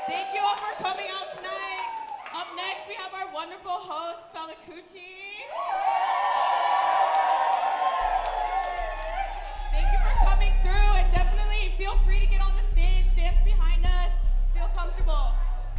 Thank you all for coming out tonight. Up next, we have our wonderful host, Felakuchi. Thank you for coming through, and definitely feel free to get on the stage, dance behind us, feel comfortable.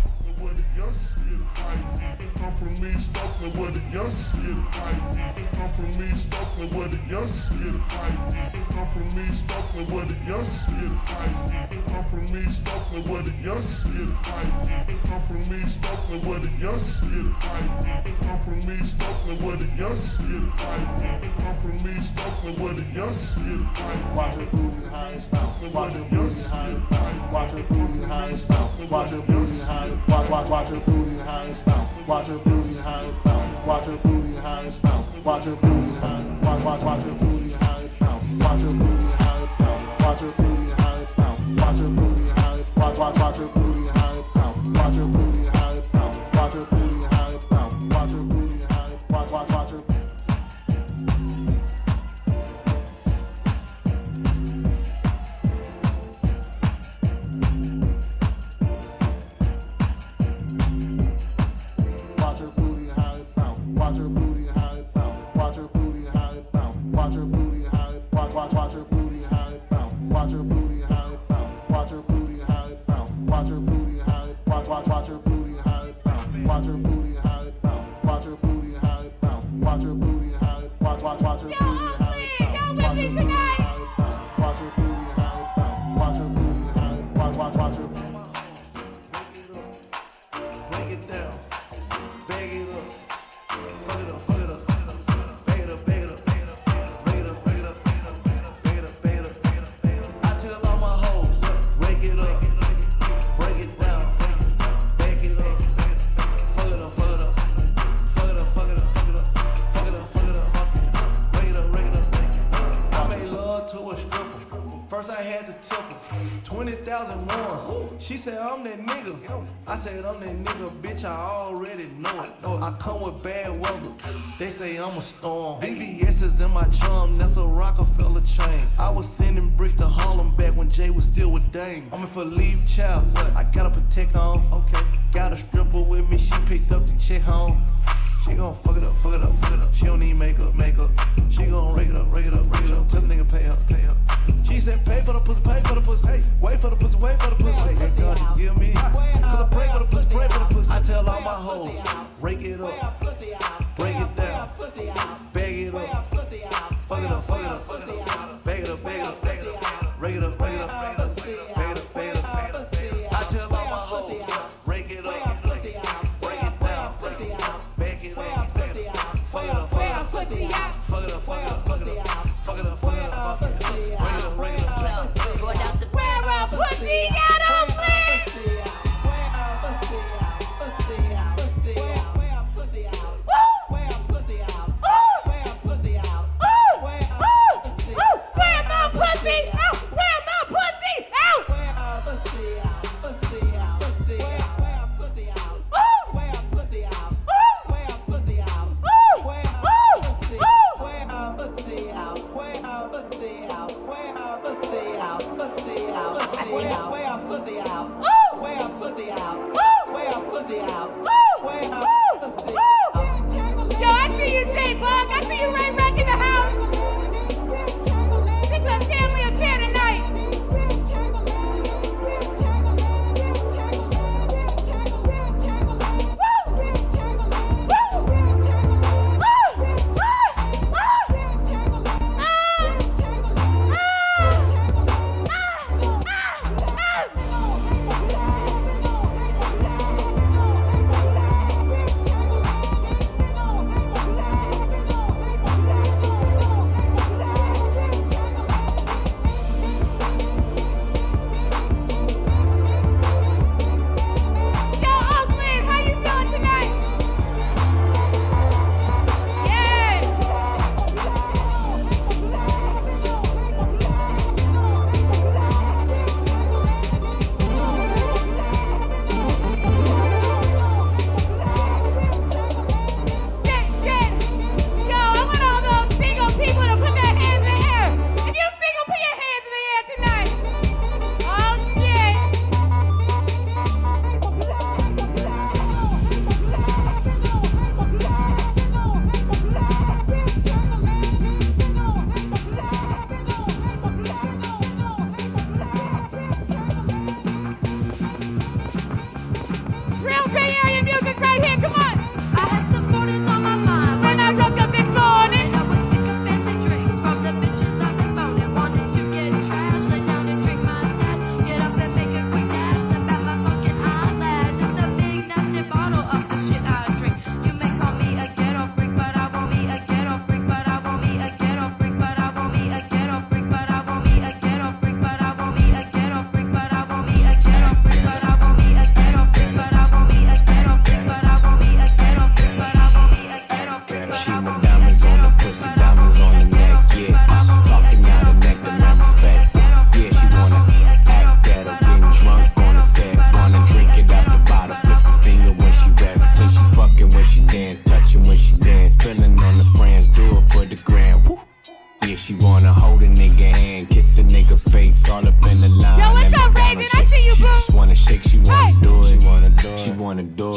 Come from me, Stokely with it, yes, get it right. Come from me, Stokely with it, yes, get it right. Come from me, Stokely with it, yes, get it right. Come from me, Stokely with it, yes, get it right. Come from me, Stokely with it, yes, get it right. Come from me, Stokely with it, yes, get it right. Come from me, Stokely with it, yes, get it right. Watch it booty high stop. Watch it booty high. Watch it booty high stop. Watch it booty high. Watch it booty high stop. Watch it booty high stop. Watch it booty high stop. Watch it booty high. Watch it booty high stop. Watch it booty high stop. Watch it booty high stop. Watch it booty high. Watch it booty high stop. Watch it booty high stop. Watch it booty high stop. Watch it booty high. Watch it. Watch your booty high bounce. Watch your booty high bounce. Watch your booty high. Watch your booty high bounce. Watch your booty high bounce. Watch your booty high bounce. Watch your booty high. Watch your booty high bounce. Watch your booty high bounce. Watch your booty high bounce. Watch your booty high. Watch your booty high bounce. Watch your booty high bounce. Watch your booty high bounce. Watch your booty high. Watch your. Break it down. Bag it up. Fuck it up. Bag it up. I tell all my hoes, break it up. Break it down. Bag it up. Fuck it up. Break it up. I made love to a stripper. First I had to tip her 20,000 ones. She said I'm that nigga. I said I'm that nigga, bitch. I already know it. I come with bad weather. They say I'm a storm. VVS is in my chum. That's a Rockefeller chain. I was sending bricks to Harlem back when Jay was still with Dame. I'm in for leave child. I gotta protect on. Okay. Got a stripper with me. She picked up the check home. She gon' fuck it up. She don't need makeup. She gon' rake it up. Tell the nigga pay up. She said pay for the pussy. Hey, wait for the pussy. Hey, God, you give me. Cause I pray for the pussy. I tell all my hoes, rake it up. Break it down. Bag it up. Fuck it up. Bag it up. Rake it up. Bag it up. I tell all my hoes, rake it up. Break it down. Bag it up. Fuck it up. Pussy got on me.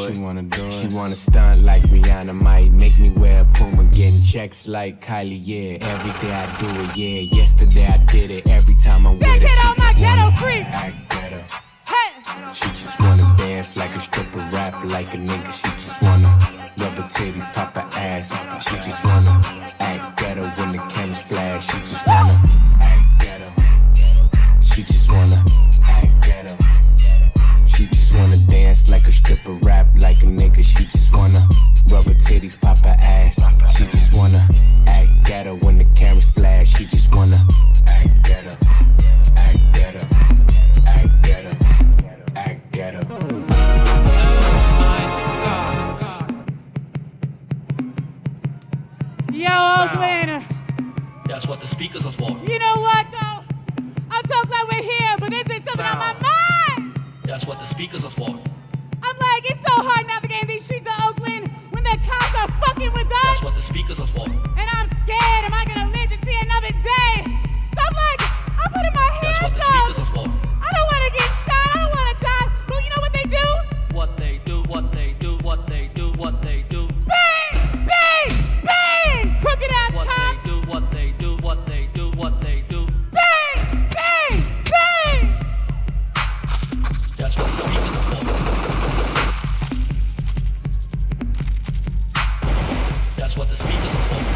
She wanna do it. She wanna stunt like Rihanna, might make me wear a Puma, getting checks like Kylie, yeah. Every day I do it, yeah. Yesterday I did it. Every time I'm with her, she all my just ghetto wanna freaks. act better. Hey. She just wanna dance like a stripper, rap like a nigga. She just wanna rub her titties, pop her ass. She just wanna act better when the cameras flash. She just wanna act better. She just wanna act better. She just wanna dance like a stripper, rap like a nigga. She just wanna rub her titties, pop her ass. She just wanna act better when the cameras flash. She just wanna act better, act better, act better, act better. Yo, Oakland. That's what the speakers are for. You know what, though? I'm so glad we're here, but this is something on my mind. That's what the speakers are for. I'm like, it's so hard navigating these streets of Oakland when the cops are fucking with us. That's what the speakers are for. And I'm scared, am I gonna live to see another day? So I'm like, I'm putting my hands That's what the up. speakers are for. I don't wanna get shot, I don't wanna die. But you know what they do? What they do, what they do, what they do, what they do. Bang! Bang! Bang! Crooked ass What cop! they do, what they do, what they do, what they do. Bang! Bang! Bang! That's what the speakers are for. That's what the speakers are for.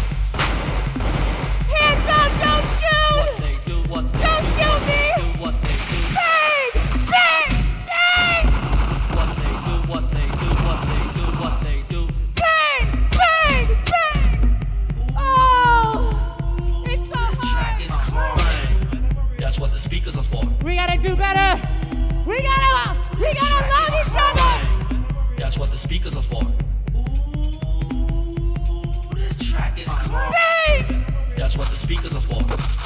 Hands up, don't shoot! What they do, what they Don't do, shoot me! do, what they do. Bang! Bang! Bang! What they do, what they do, what they do, what they do. Bang! Bang! Bang! Oh! It's so hard! Bang. That's what the speakers are for. We gotta do better! We gotta love each other! That's what the speakers are for. Bang! That's what the speakers are for.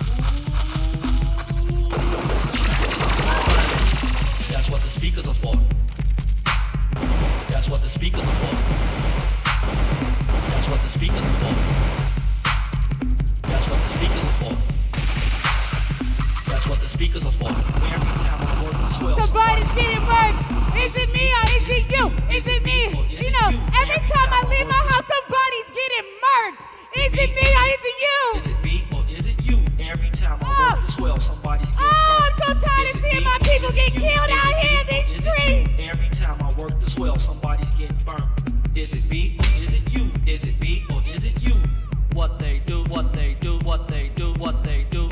That's what the speakers are for. That's what the speakers are for. That's what the speakers are for. That's what the speakers are for. That's what the speakers are for. Every time I work the swell, Somebody's getting work! Is it me or is it you? Is it me? You know, every time I leave my house, somebody's getting murked! Is it me or is it you? Is it me or is it you? Every time I work the swell, somebody's getting Oh, I'm burnt. so tired of Is it seeing me my or people is get it you? killed Is out it here in me these or is it streets! you? Every time I work the swell, somebody's getting burnt. Is it me or is it you? Is it me or is it you? What they do, what they do, what they do, what they do.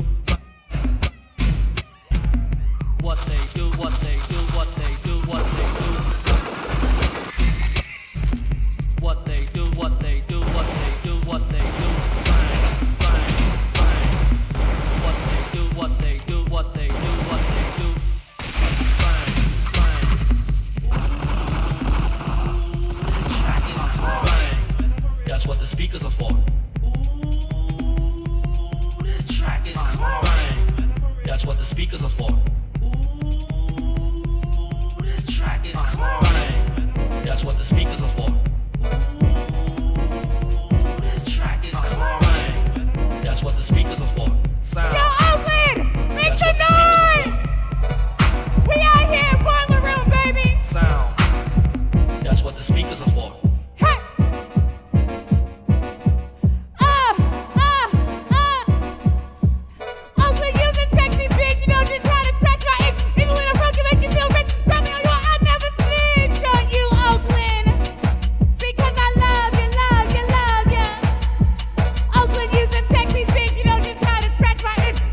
What they do, what they do, what they do, what they do. What they do, what they do, what they do, what they do. Bang, bang, bang. What they do, what they do, what they do, what they do. Bang, bang. Bang. That's what the speakers are for. This track is bang. That's what the speakers are for. This track is bang. That's what the speakers are for. This track is bang. That's what the speakers are for. Sound. Yo, Oakland! Make That's some what the speakers are noise! We out here in Boiler Room, baby! Sound. That's what the speakers are for. Hey! Oakland, you's a sexy bitch. You know just how to scratch my itch. Even when I'm broke, you make you feel rich. Brought me on you, I'll never snitch on you, Oakland. Because I love you, love you, love you. Oakland, you's a sexy bitch. You know just how to scratch my itch.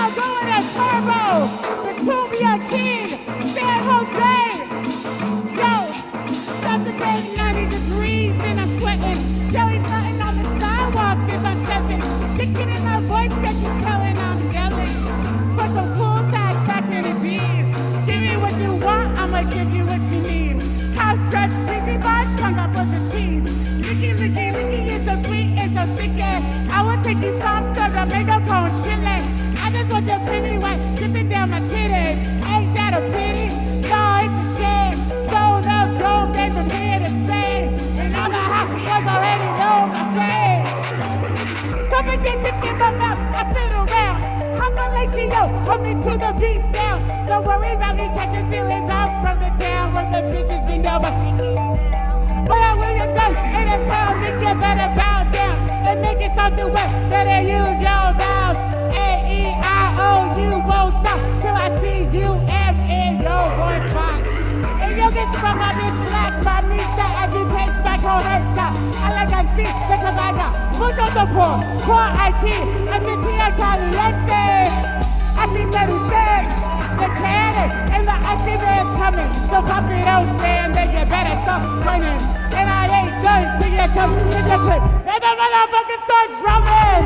I'm going at Turbo, the Tubia King, San Jose. Yo, that's a great 90 degrees and I'm sweating. Jelly's nothing on the sidewalk as I'm stepping. Kicking in my voice, get you telling I'm yelling. For some cool satisfaction indeed. Give me what you want, I'ma give you what you need. House dress, sleepy bar, tongue up with the cheese. Licky, licky, licky, it's so sweet, it's so sticky. I will take you soft serve, I'll make a cone chili. I just want your penny wet, dripping down my titties. Ain't that a pity? No, it's a shame. So the drone came from here to stay. And all the hot boys already know my fame. Something just in my mouth, I spit around. Hummalatio, hold me to the beat sound. Don't worry about me catching feelings out from the town where the bitches be know my but I will you done in a town, then you better bow down and make it something wet. Better use your vowels. A-E-I-O, you won't stop till I see U-M in your voice box. And you'll get sprung on this black mamita as you taste back on that top. I like I see because I got mucho support, poor IT, Argentina caliente. I see that he said, the cannon and the ice cream is coming. So pop it out, man, then you better stop running. And I ain't done till you come in the clip. And the motherfucker starts drumming.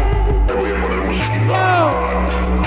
Yo.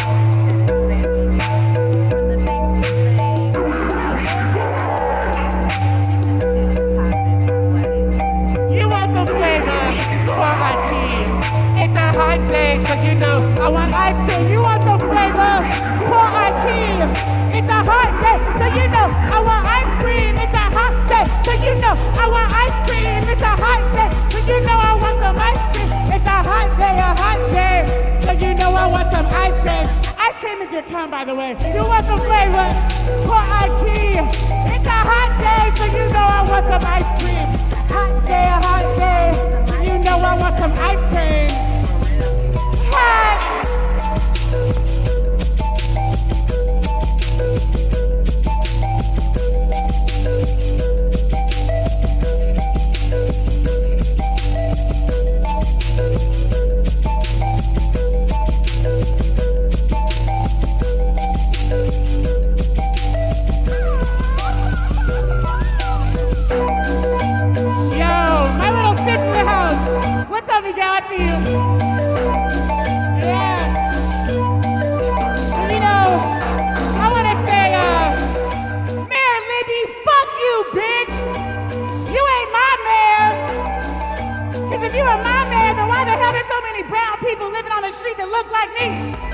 You want some flavor for my team. It's a hot day, so you know I want ice cream. You want some flavor for our team. It's a hot day, so you know I want ice cream. It's a hot day, so you know I want ice cream. It's a hot day, so you know I want some ice cream. It's a hot day, so you know I want some ice cream. Ice cream is your tongue, by the way. You want some flavor for our team. It's a hot day, so you know I want some ice cream. Hot day, so you know I want some ice cream. Hot. What's up, Miguel? I see you. Yeah. You know, I want to say, Mayor Libby, fuck you, bitch. You ain't my mayor. Because if you were my mayor, then why the hell there's so many brown people living on the street that look like me?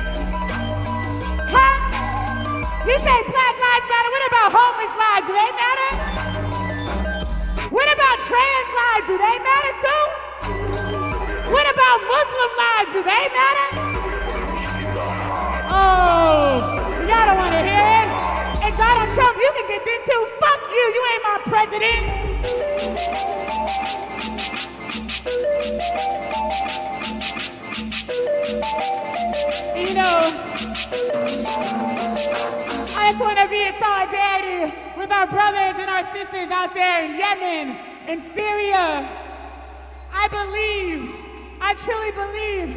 Huh? You say Black Lives Matter. What about homeless lives? Do they matter? What about trans lives? Do they matter too? What about Muslim lives? Do they matter? Oh, y'all don't want to hear it. And Donald Trump, you can get this too. Fuck you, you ain't my president. You know, I just want to be in solidarity with our brothers and our sisters out there in Yemen, in Syria. I truly believe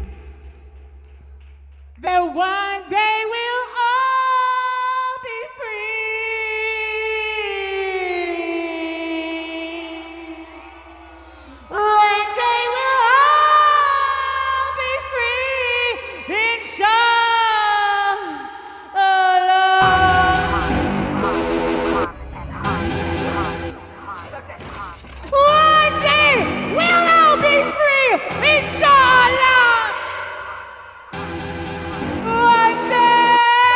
that one day we'll all be free. One day we'll all be free, inshallah. One day we'll all be free, inshallah. One day.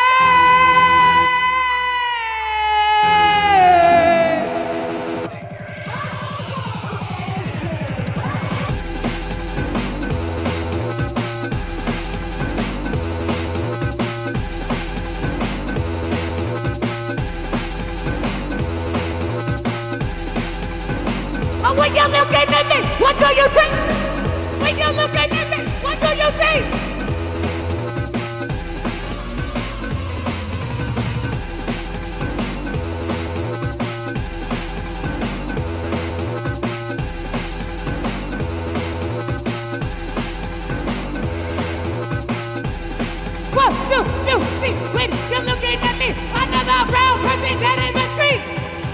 Oh, when you look at me, what do you think? When you look at me, what do you think? What? See, when you're looking at me, another brown person dead in the street.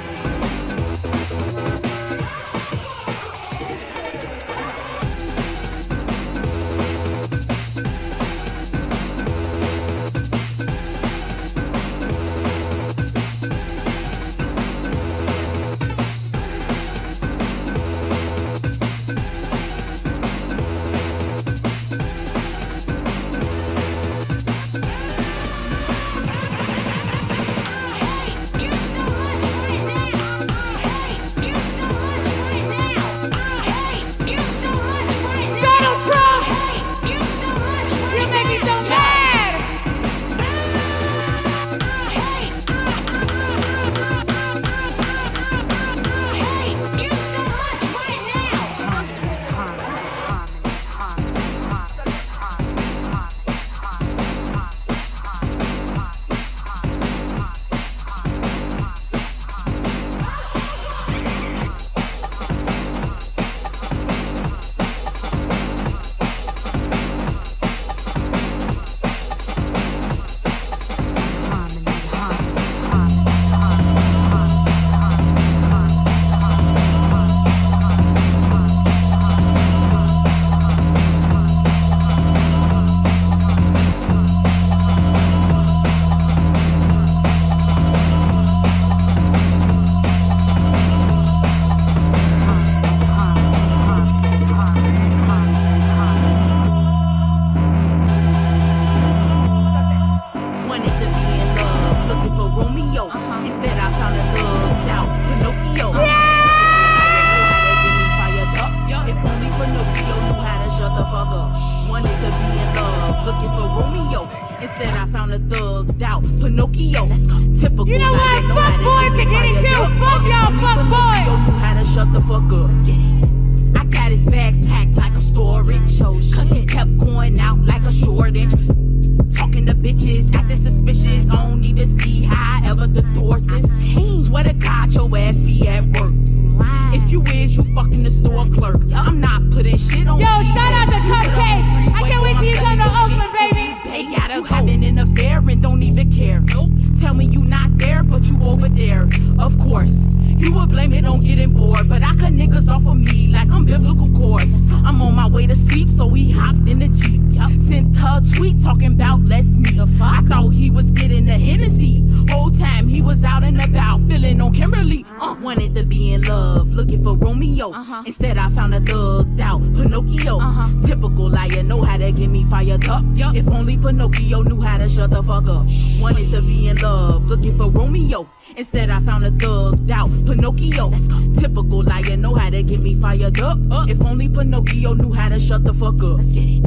Instead I found a thugged out Pinocchio. Typical liar, know how to get me fired up. If only Pinocchio knew how to shut the fuck up. Wanted to be in love, looking for Romeo. Instead I found a thugged out Pinocchio. Typical liar, know how to get me fired up. If only Pinocchio knew how to shut the fuck up. Let's get it.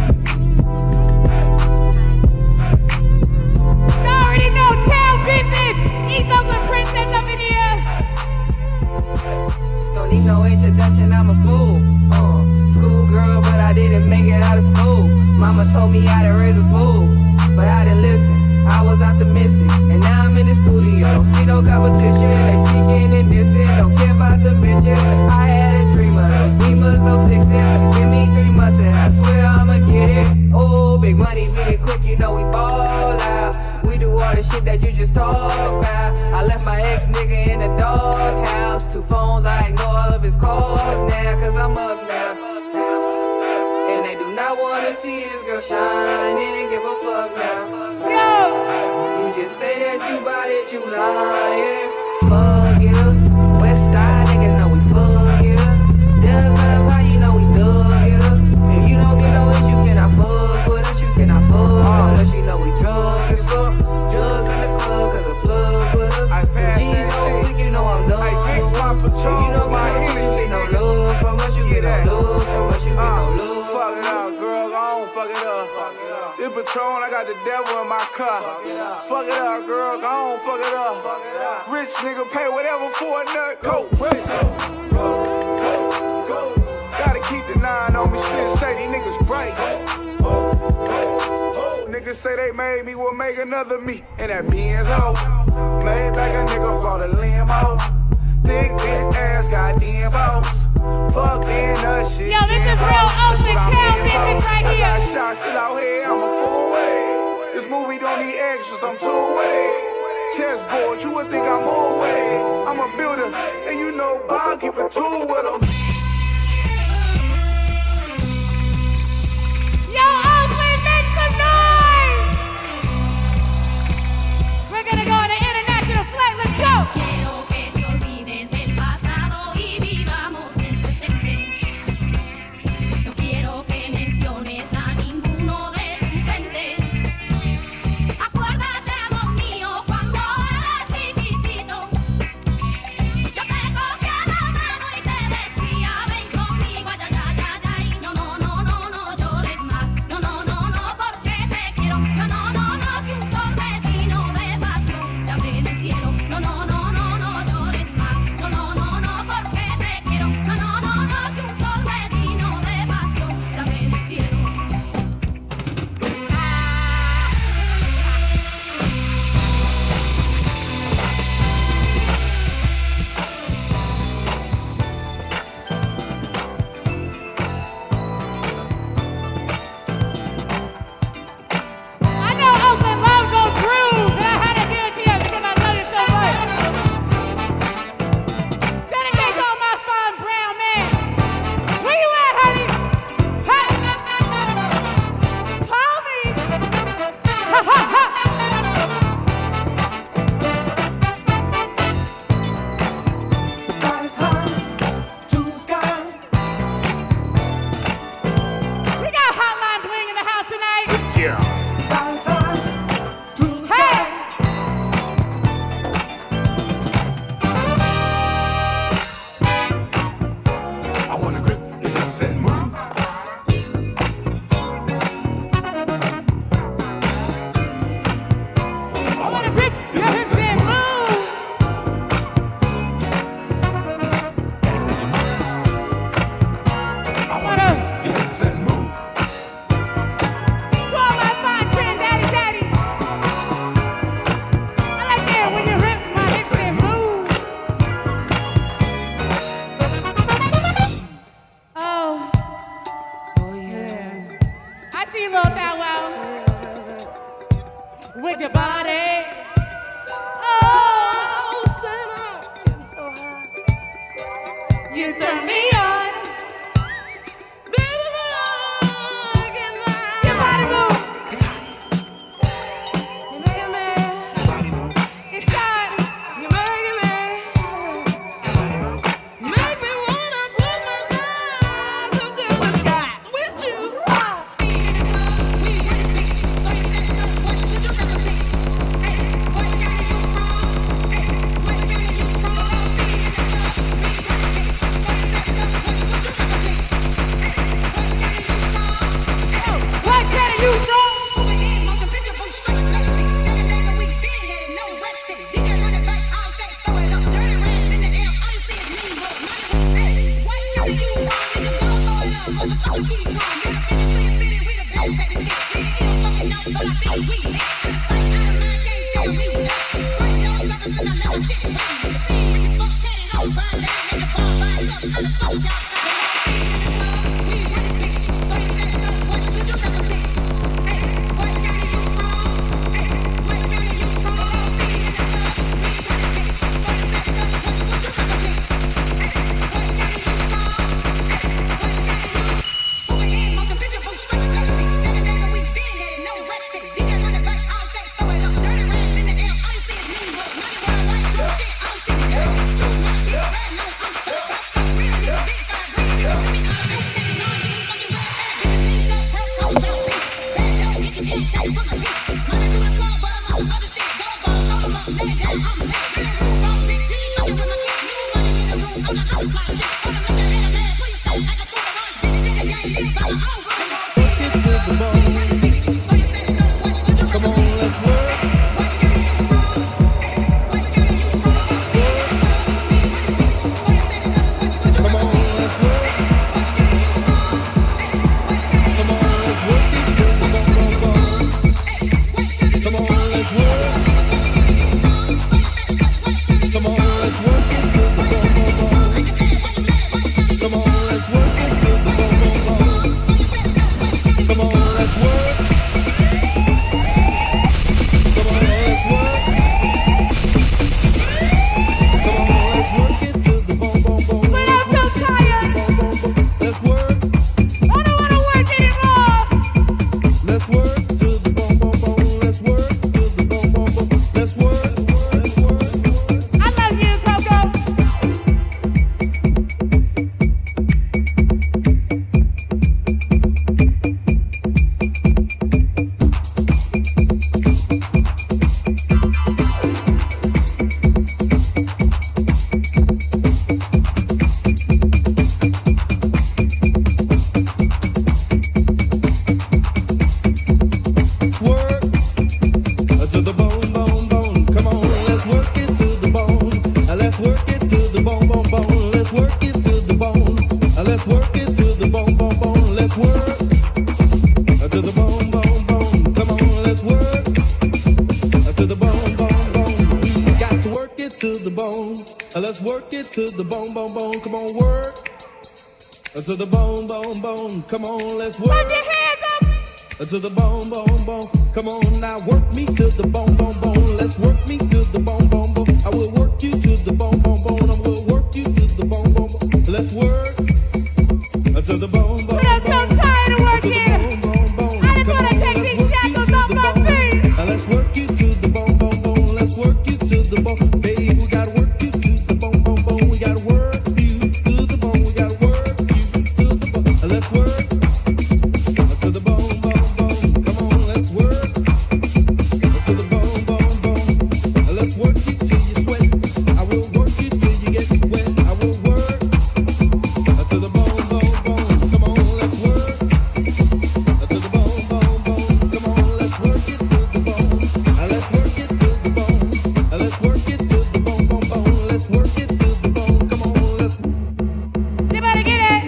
You already know town business. East Oakland princess up in here. Don't need no introduction, I'm a fool. School girl, but I didn't make it out of school. Mama told me how to raise a fool, but I didn't listen. I was optimistic, and now I'm in the studio. Don't see no competition, they speaking and dissing. Don't care about the bitches. I had a dreamer, dreamers, no sixes. Give me 3 months and I swear I'ma get it. Oh, big money, meet it quick, you know we ball out. We do all the shit that you just talk about. I left my ex nigga in the doghouse. 2 phones, I ignore all of his calls now, cause I'm up now. And they do not wanna see this girl shine and give a fuck now. You just say that you bout it, you lying. Fuck it up, west side niggas know we fuck it up. Dubs up, how you know we dug it up. If you don't get no hit, you cannot fuck with us. You cannot fuck with us, you know we drunk as fuck. Drugs in the club, cause a plug with us. G's so quick, you know I'm done. If you don't get no love from us, you get no love from us, you get no love. Fuck it up, girl, I don't fuck it up. This Patron, I got the devil in my car. Fuck it up, girl, I don't fuck it up. Rich nigga pay whatever for a nut. Go, go. Gotta keep the 9 on me, shit say these niggas break. Niggas say they made me, will make another me. And that Benz hoe. Laid back a nigga brought a limo. Thick bitch ass, goddamn boss. Fuck in that shit. Yo, this is real Oakland town business right here. I got shots still out here, I'm a full way. This move we don't need extras, I'm too wet. Chessboard, you would think I'm all wet. I'm a builder, and you know Bob keep a tool with him. Yo, Oakland, make some noise! We're gonna go on an international flight, let's go! Quiero que te olvides del pasado y vivamos el presente. No quiero que menciones a ninguno de tus gentes. Acuérdate, amor mío, cuando eras chiquitito. Yo te cogía la mano y te decía, ven conmigo, ay, ay, ay, ay, ay. No, no, no, no, no llores más. No, no, no, no, porque te quiero. No, no, no, no, que un torbellino de pasión se abre en el cielo. No, no, no, no, no llores más. No, no, no, no, porque te quiero. No, no, no, no, que un torbellino de pasión se abre en el cielo. I know Oakland loves those grooves, and I had to give it to you because I love you so much. Dedicate to all my fine brown men. Where you at, honey? Hey! Call me! Ha ha ha! Rise high to the sky. We got Hotline Bling in the house tonight. Rise high to the Hey! sky. I wanna grip your hips and move. I wanna grip your hips and move. I wanna grip your hips and move. To all my fine trans daddy. I like it when you rip my hips and move. Oh yeah. I see you, little Bow Wow. With your body. Oh, Santa, I'm so hot. You turn me on. Baby, your body move. You make me. It's hot. You make me. Make me wanna put my eyes up to the sky with you. What can you do? Come on, let's work. work it to the bone, bone, bone. Come on, work. To the bone, bone, bone. Come on, let's work. Put your hands up. To the bone, bone, bone. Come on now, work me to the bone, bone, bone. Let's work me to the bone, bone, bone. I will work you to the bone, bone, bone. I will work you to the bone, bone, bone. Let's work to the bone, bone, bone. I'm so tired of working. I just want to take these shackles off my feet. Let's work you to the bone, bone, bone. Let's work you to the bone. Baby, we gotta work you to the bone, bone, bone. We gotta work you to the bone. We gotta work you to the bone. Let's work to the bone, bone, bone. Come on, let's work to the bone, bone, bone. Let's work you till you sweat. I will work you till you get wet. I will work to the bone, bone, bone. Come on, let's work to the bone, bone, bone. Come on, let's work it to the bone. Let's work it to the bone. Let's work it to the bone, bone, bone. Let's work it to the bone. Come on, let's. You better get it.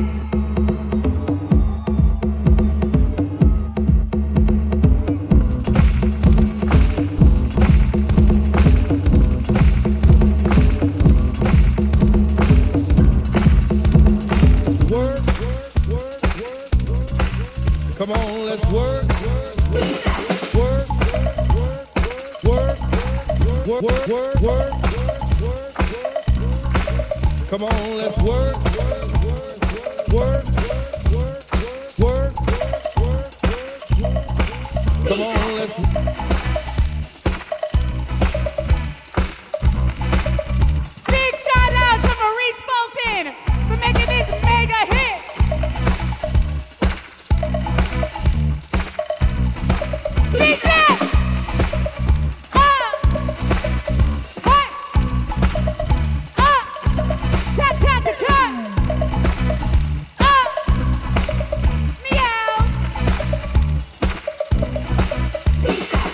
Work, work, work. Come on, let's work. Work, work, work, work, work. Come on, let's work. Work, work. Come on, let's. Big shout out to Maurice Fulton for making this mega hit. DJ! Tap, tap, the tap. Meow.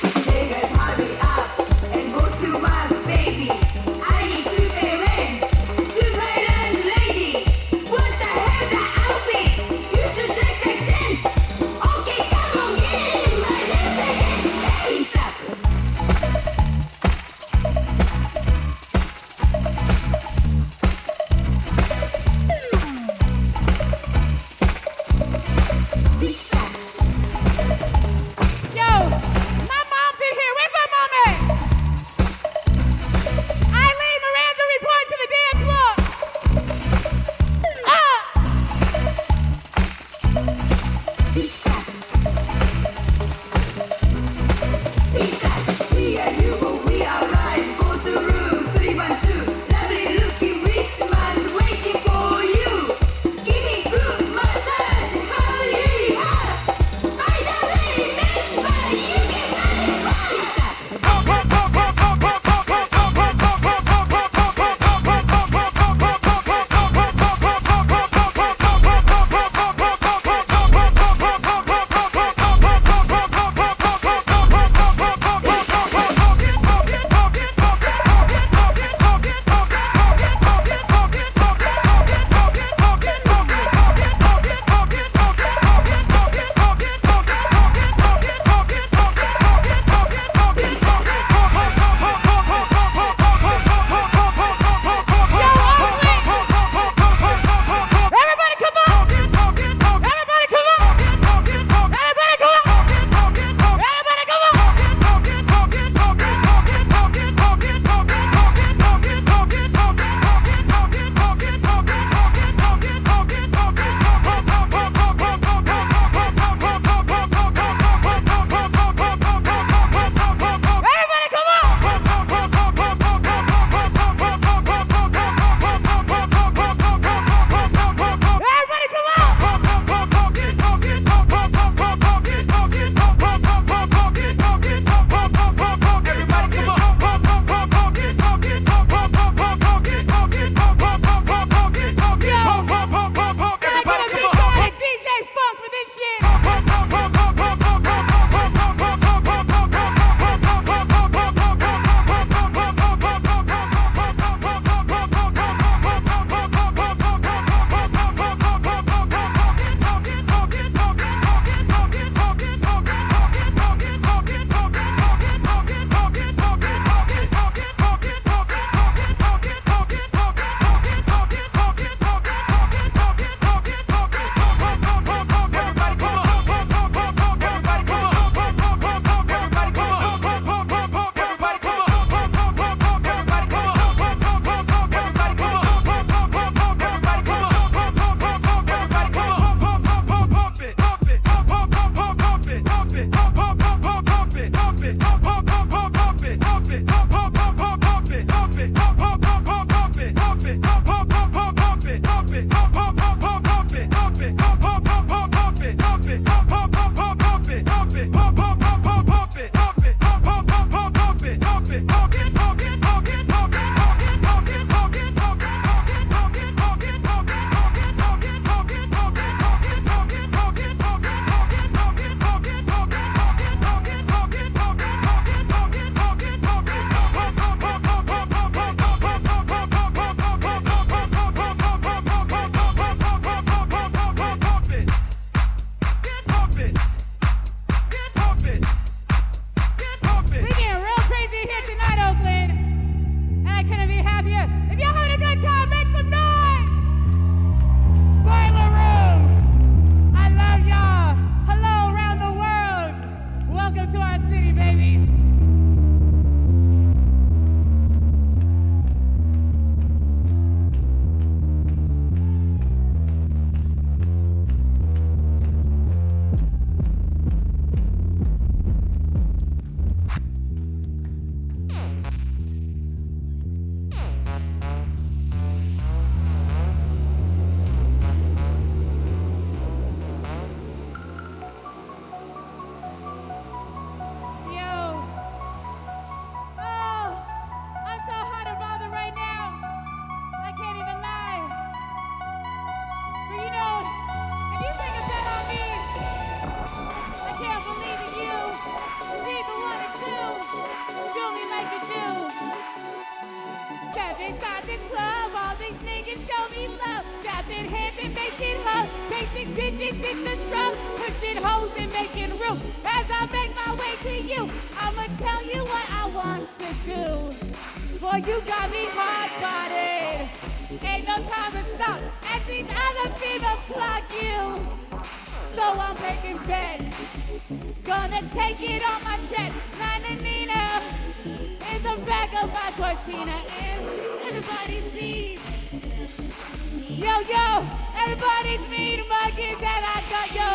Step inside the club, all these niggas show me love. Dapping hands and making hugs. Basic bitches in the strut. Pushing hoes and making room. As I make my way to you, I'ma tell you what I want to do. Boy, you got me hard-bodied. Ain't no time to stop. As these other females clock you. So I'm breaking bed. Gonna take it on my chest. Nina in the back of my Cortina. And everybody sees. Yo, yo, everybody's mean monkeys that I got, yo.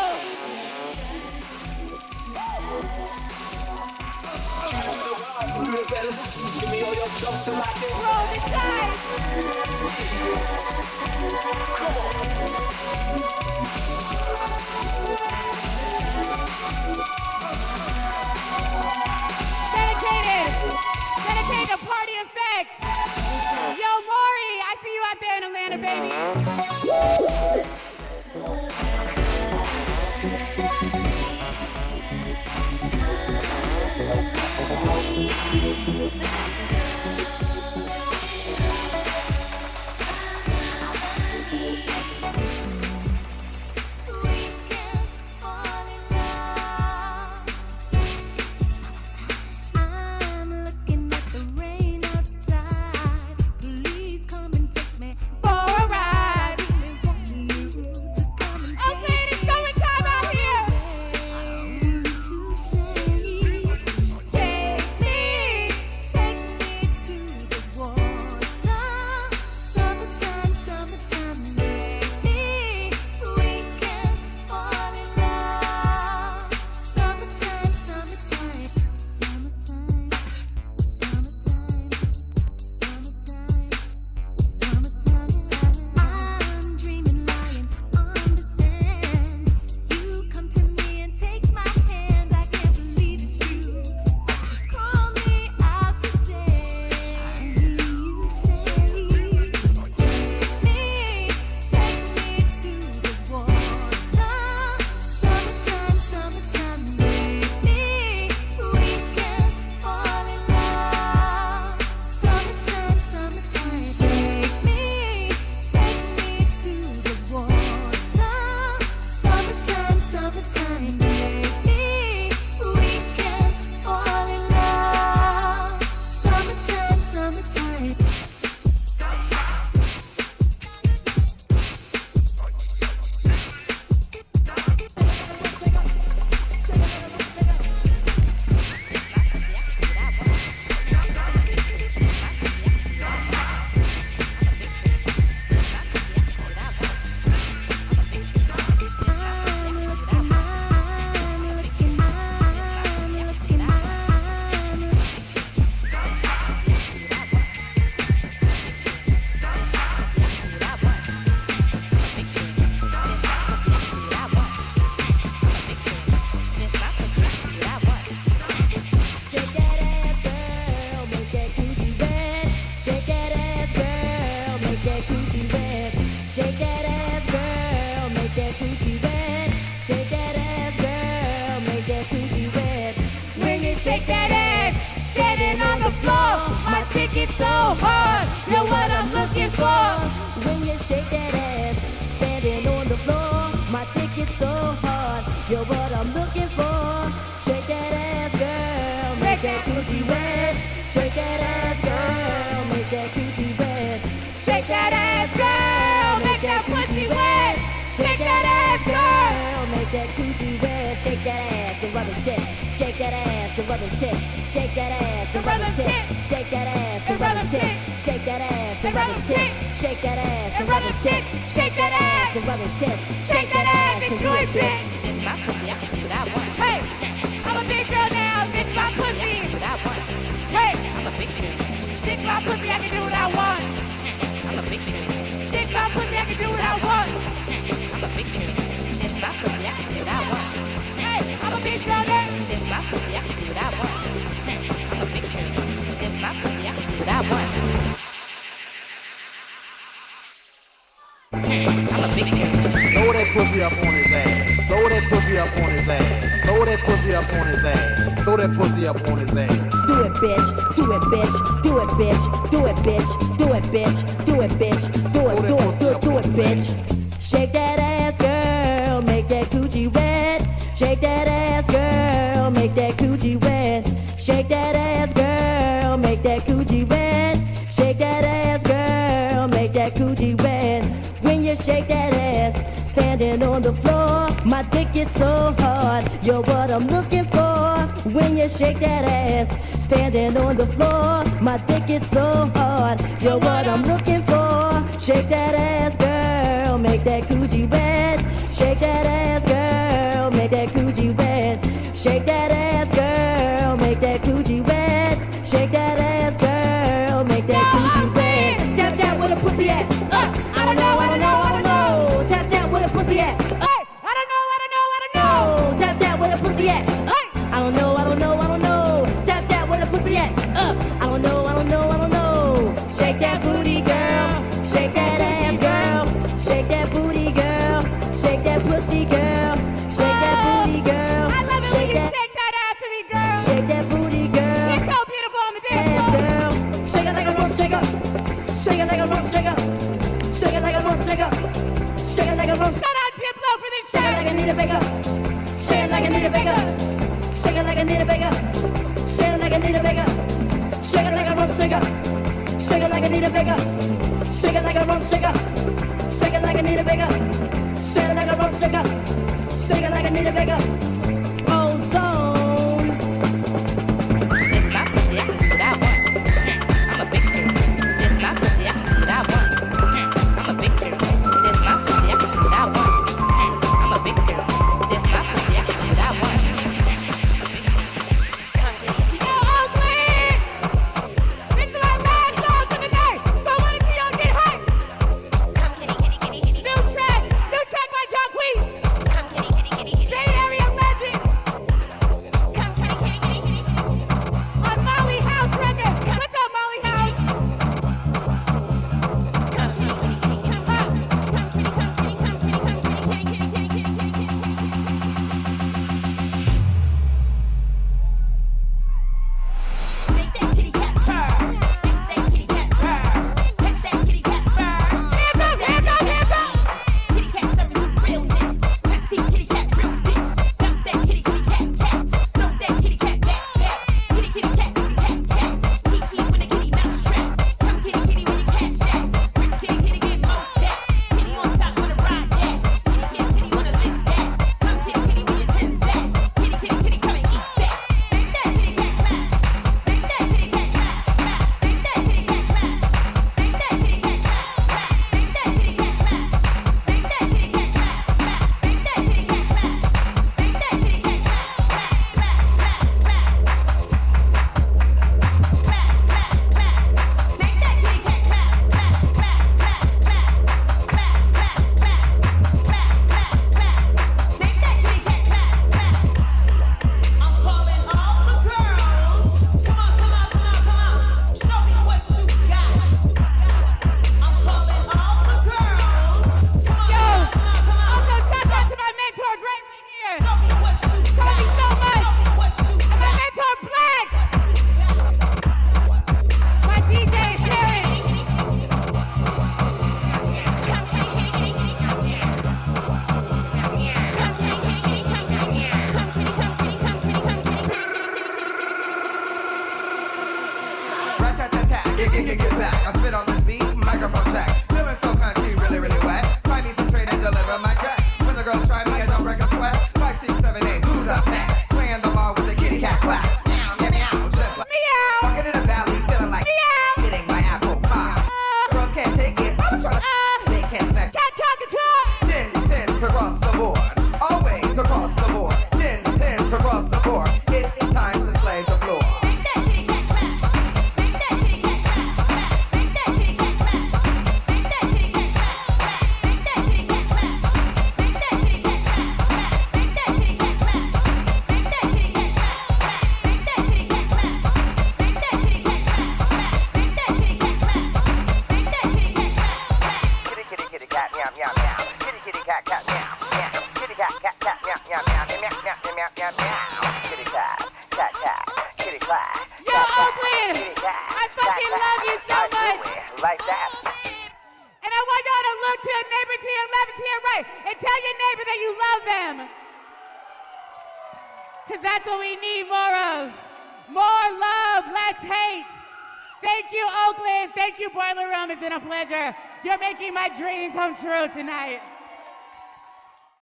Roll the dice. Dedicated party effect. Yo, Maury, I see you out there in Atlanta, baby. it so hard. You're what I'm looking for. When you shake that ass, standing on the floor. My ticket's so hard. You're what I'm looking for. Shake that ass, girl. Make that coochie wet. Shake that ass, girl. Make that coochie wet. Shake that ass, girl. Make that pussy wet. Shake that ass, girl. Make that coochie wet. Shake that ass and rub it tip. Shake that ass and rub it tip. Shake that ass and rub it tip. Shake that ass and rub it tip. Shake that ass and rub it tip. Shake that ass and rub it tip. Shake that ass and rub it tip. Shake that ass and do it, bitch. Hey, I'm a big girl now. Bitch, my pussy. Hey, I'm a big girl. Stick my pussy, I can do what I want. I'm a big girl. Stick my pussy, I can do what I want. I'm a big girl. Stick my pussy, I can do what I want. Hey, I'm a big girl now. Stick my pussy, I can do what I want. I'm a big girl. Stick my pussy, I can do what I want. I'm a big girl. Throw that pussy up on his ass. Throw that pussy up on his ass. Throw that pussy up on his ass. Throw that pussy up on his ass. Do it, bitch. Do it, bitch. Do it, bitch. do it, bitch, do it, bitch, do it, bitch, do it, do it, do it, do it, bitch. Shake that ass, girl, make that coochie wet. Shake that ass, girl, make that coochie wet. Shake that ass, girl, make that coochie wet. Shake that ass, girl, make that coochie wet. When you shake that ass, standing on the floor, my dick gets so hard. You're what I'm looking for. When you shake that ass, standing on the floor, my dick gets so hard. You're what I'm looking for. Shake that ass, girl, make that coochie wet. Shake that ass, girl, make that coochie wet. Shake that ass, girl, make that coochie wet. Shake that ass, girl, make that coochie wet. Tap that where the pussy at. I don't know, I don't know, I don't know. Tap that where the pussy at. I don't know, I don't know, I don't know. Tap that where the pussy at. I don't know, I don't know, I don't know. Tap that where the pussy at. I don't know, I don't know, I don't know. Shake that booty, girl. Shake that ass, girl. Shake that booty, girl. Shake that pussy, girl. Shake that booty, girl. I love it when you shake that ass to me, girl. Shake that booty, girl. You're so beautiful on the dance floor. Girl. Shake it like a rope shaker. Shake it like a rope shaker. Shake it like a rope shaker. Shake it like a rope. Shout out Diplo for this shit. Shake it like Anita Baker. Shake it like Anita Baker. Shake it like Anita Baker. Shake it like Anita Baker. Shake it like a rope shaker. Shake it like Anita Baker. Shake it like a rope shaker. Shake it like Anita Baker. Shake it like a rope shaker. Shake it like Anita Baker. Ozone. This my pussy, I can do what I want. I'm a big girl. This my pussy, I can do what I want. I'm a big girl. This my pussy, I can do what I want. I'm a big girl. This my pussy, I can do what I want. Get back. I spit on this beat, microphone check. Feeling so country, really, really wet. Find me some trade and deliver my check. When the girls try me, I don't break a sweat. 5, 6, 7, 8, who's up next? Swinging the ball with the kitty cat clap. Meow, meow, meow, just like meow. Walking in the valley, feeling like meow. Eating my apple pie. Girls can't take it. I'm trying to. They can't snatch. Tins across the board. Always across the board. Tins across the board. It's time to slay the floor. Oakland. I fucking love you so much. Like that. And I want y'all to look to your neighbors to your left and to your right and tell your neighbor that you love them. Because that's what we need more of. More love, less hate. Thank you, Oakland. Thank you, Boiler Room. It's been a pleasure. You're making my dream come true tonight.